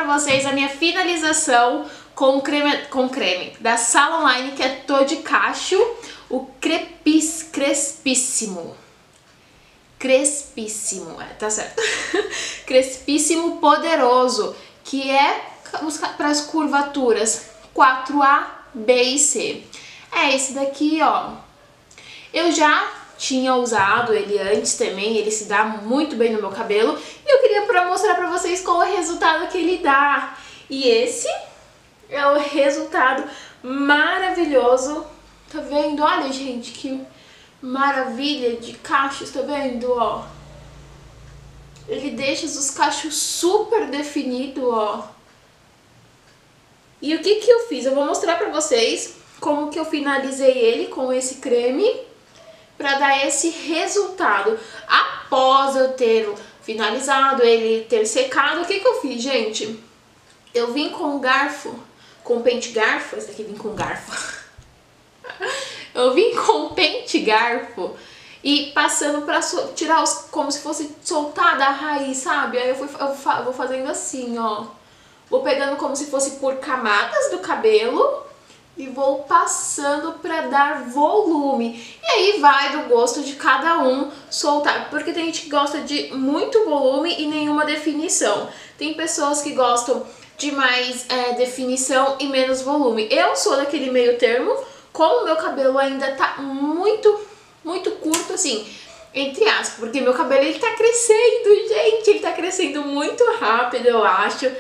vocês a minha finalização com creme da Sala Online, que é Tô de Cacho, o Crespíssimo, tá certo? Crespíssimo Poderoso, que é para as curvaturas 4A, B e C. É esse daqui, ó. Eu já tinha usado ele antes também, ele se dá muito bem no meu cabelo. E eu queria mostrar pra vocês qual é o resultado que ele dá. E esse é o resultado maravilhoso. Tá vendo? Olha, gente, que maravilha de cachos, tá vendo, ó? Ele deixa os cachos super definidos, ó. E o que que eu fiz? Eu vou mostrar pra vocês como que eu finalizei ele com esse creme pra dar esse resultado. Após eu ter finalizado ele, ter secado, o que que eu fiz, gente? Eu vim com um garfo, com pente garfo, esse aqui vem com garfo. Eu vim com pente garfo e passando pra tirar como se fosse soltar da raiz, sabe? Aí eu vou fazendo assim, ó. Vou pegando como se fosse por camadas do cabelo e vou passando pra dar volume. E aí vai do gosto de cada um soltar, porque tem gente que gosta de muito volume e nenhuma definição. Tem pessoas que gostam de mais definição e menos volume. Eu sou daquele meio termo, como o meu cabelo ainda tá muito curto, assim, entre aspas, porque meu cabelo ele tá crescendo, gente, ele tá crescendo muito rápido, eu acho,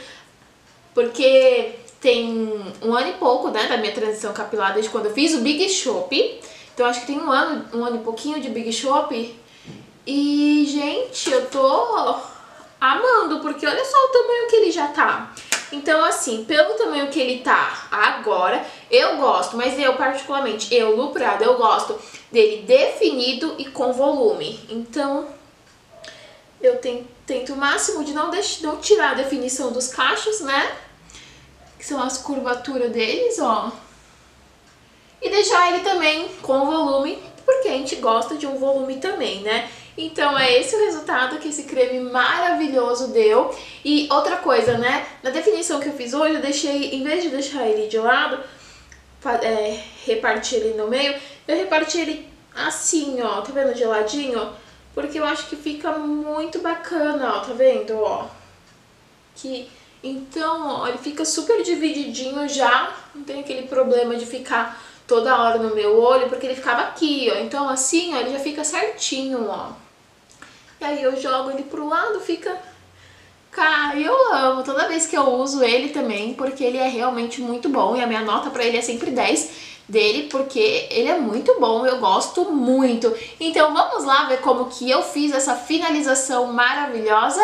porque tem um ano e pouco, né, da minha transição capilar, desde quando eu fiz o Big Shop. Então acho que tem um ano e pouquinho de Big Shop. E, gente, eu tô amando, porque olha só o tamanho que ele já tá. Então, assim, pelo tamanho que ele tá agora, eu gosto, mas eu particularmente, Lu Prada, eu gosto dele definido e com volume. Então, eu tento o máximo de não tirar a definição dos cachos, né? Que são as curvaturas deles, ó. E deixar ele também com volume, porque a gente gosta de um volume também, né? Então é esse o resultado que esse creme maravilhoso deu. E outra coisa, né? Na definição que eu fiz hoje, eu deixei, em vez de deixar ele de lado, repartir ele no meio, eu reparti ele assim, ó. Tá vendo de ladinho? Porque eu acho que fica muito bacana, ó. Tá vendo, ó? Então, ó, ele fica super divididinho já, não tem aquele problema de ficar toda hora no meu olho, porque ele ficava aqui, ó. Então, assim, ó, ele já fica certinho, ó. E aí eu jogo ele pro lado, fica... Cara, eu amo toda vez que eu uso ele também, porque ele é realmente muito bom. E a minha nota pra ele é sempre 10 dele, porque ele é muito bom, eu gosto muito. Então, vamos lá ver como que eu fiz essa finalização maravilhosa.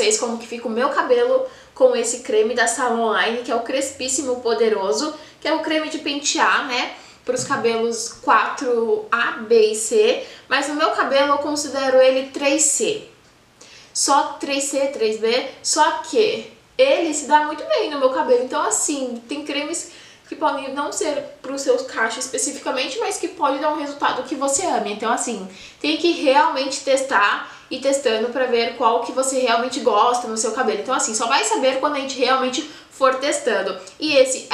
vocês como que fica o meu cabelo com esse creme da Salon Line, que é o Crespíssimo Poderoso, que é o creme de pentear, né? Para os cabelos 4A, B e C, mas no meu cabelo eu considero ele 3C. Só 3C, 3B, só que ele se dá muito bem no meu cabelo. Então assim, tem cremes que podem não ser para os seus cachos especificamente, mas que pode dar um resultado que você ame. Então assim, tem que realmente testar e testando para ver qual que você realmente gosta no seu cabelo. Então assim, só vai saber quando a gente realmente for testando. E esse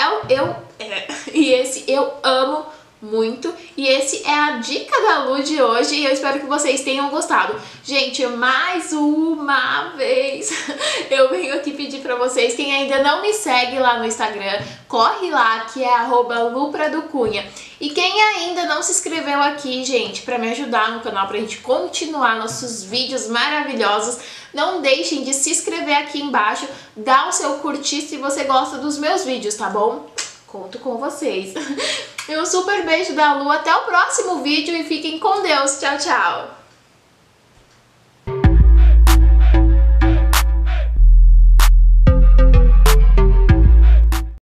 eu amo muito, e esse é a dica da Lu de hoje, e eu espero que vocês tenham gostado. Gente, mais uma vez eu venho aqui pedir pra vocês, quem ainda não me segue lá no Instagram, corre lá, que é @lupraducunha. E quem ainda não se inscreveu aqui, gente, pra me ajudar no canal, pra gente continuar nossos vídeos maravilhosos, não deixem de se inscrever aqui embaixo, dá o seu curtir se você gosta dos meus vídeos, tá bom? Conto com vocês. E um super beijo da Lu, até o próximo vídeo e fiquem com Deus. Tchau, tchau!